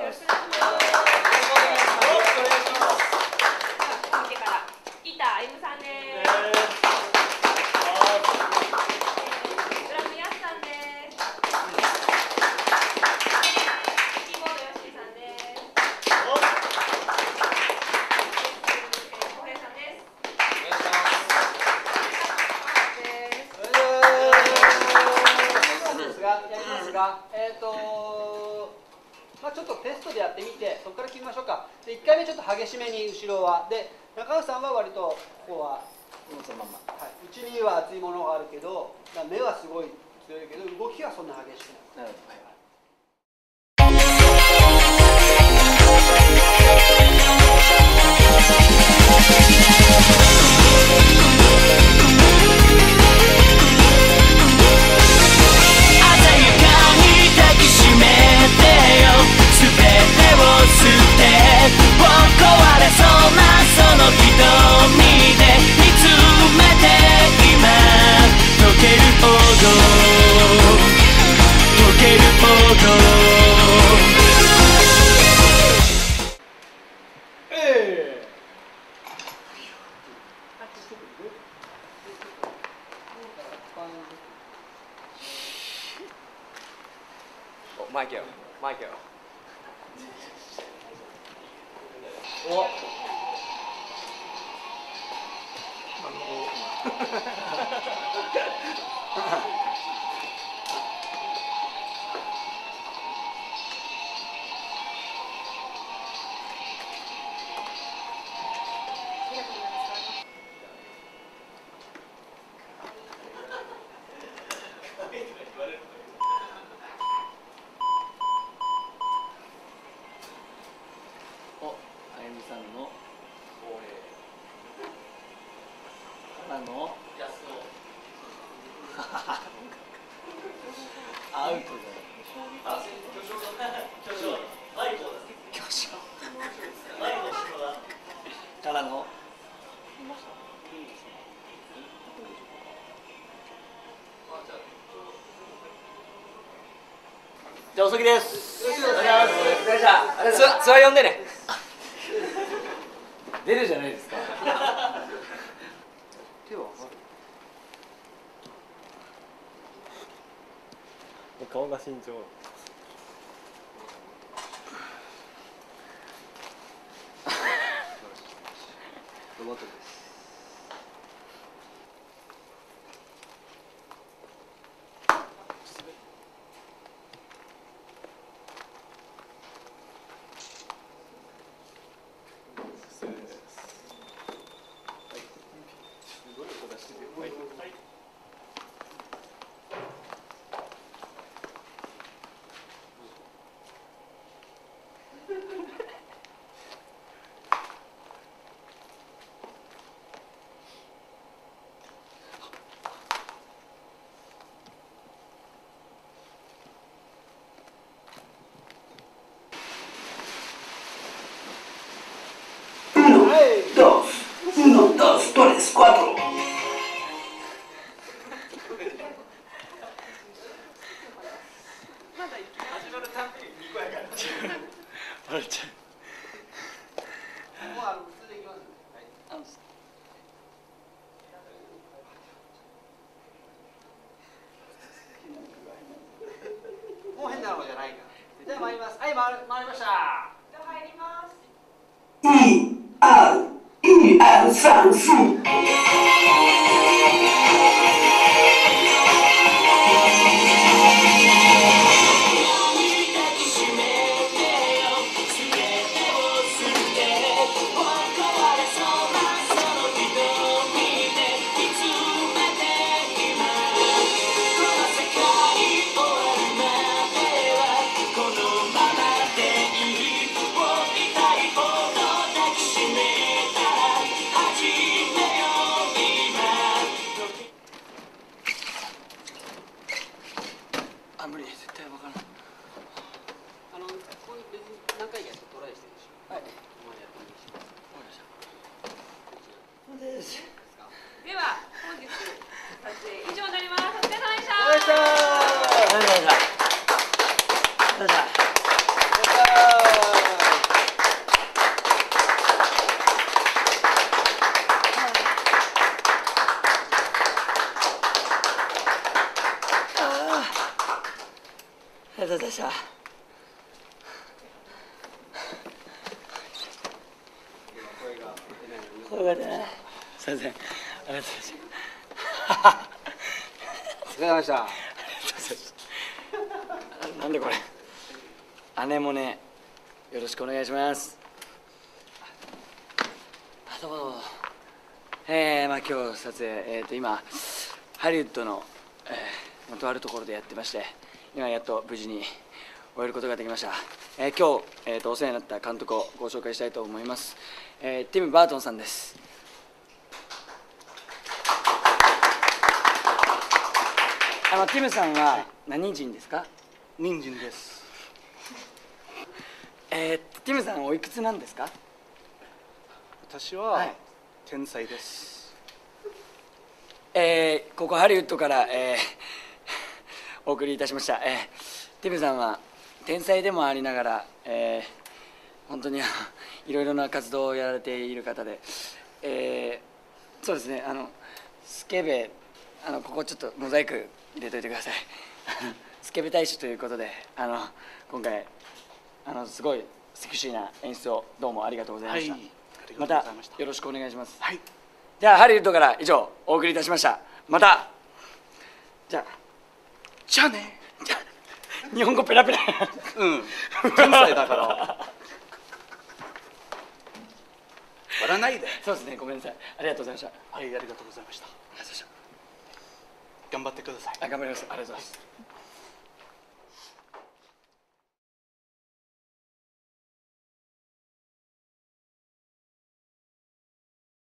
ろしくお願いします。続けからギターあゆむさんです。ドラムやすさんです。キーボードよしみさんです。こへいさんです。 やりますが、まあ、ちょっとテストでやってみて、そこから決めましょうか。で、1回目ちょっと激しめに後ろは。で、中川さんは割とここはそのまま、はい、内には熱いものがあるけど、目はすごい強いけど、動きはそんな激しくない。なるほど、はい。 マイケル、マイケル。 お。 アウトからのじゃあお先です。 ツアー呼んでね。 出るじゃないですか。 手は顔が慎重。 ロボットです。 Uno, dos, tres, cuatro. 始まるたびに2個やから。 笑っちゃう。 もう普通でいきますね。はい。もう変なのじゃないから。じゃあ参ります。はい、回りました。 じゃあ入ります。 1、2、3、4。 無理、絶対わからない。 ここに別に何回かやってトライしてるでしょ。はい。まだやってもいいし。わかりました。です。 では本日撮影以上になります。お疲れ様でした。 お疲れ様でした。 よいしょ。よいしょ。よいしょ。 よいしょ。 りがとうございました。声が出ない。すいません。ありがとうございました。 お疲れ様でした。 なんでこれ。姉もね、よろしくお願いします。どうもどうも。まあ今日撮影、今ハリウッドの、とあるところでやってまして、今やっと無事に終えることができました。今日、お世話になった監督をご紹介したいと思います。ティム・バートンさんです。ティムさんは何人ですか？ 人参です。 ティムさんおいくつなんですか？ 私は天才です。 ここハリウッドから、お送りいたしました。ティムさんは天才でもありながら、本当にいろいろな活動をやられている方で、そうですね、スケベ、ここちょっとモザイク入れといてください。スケベ大使ということで、今回すごいセクシーな演出をどうもありがとうございました。 はい、ありがまたとうございました。 よろしくお願いします。 はい。 じゃあハリウッドから以上お送りいたしました。またじゃあね。日本語ペラペラ。 うん。天才だから笑わないで。 そうですね、ごめんなさい。ありがとうございました。 はい、ありがとうございました。頑張ってください。 頑張ります。ありがとうございます。